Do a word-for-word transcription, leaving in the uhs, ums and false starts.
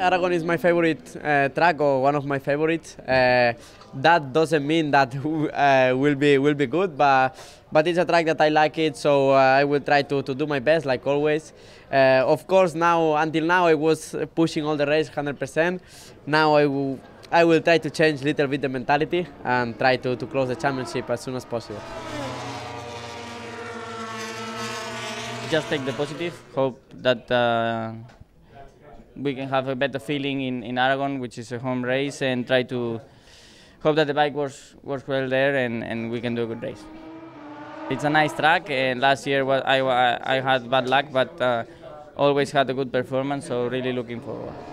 Aragon is my favorite uh, track, or one of my favorites. Uh, that doesn't mean that uh, will be will be good, but but it's a track that I like it, so uh, I will try to, to do my best, like always. Uh, of course, now until now I was pushing all the race one hundred percent. Now I will I will try to change a little bit the mentality and try to, to close the championship as soon as possible. Just take the positive, hope that uh, we can have a better feeling in, in Aragon, which is a home race, and try to hope that the bike works, works well there and, and we can do a good race. It's a nice track, and last year I, I had bad luck, but uh, always had a good performance, so really looking forward.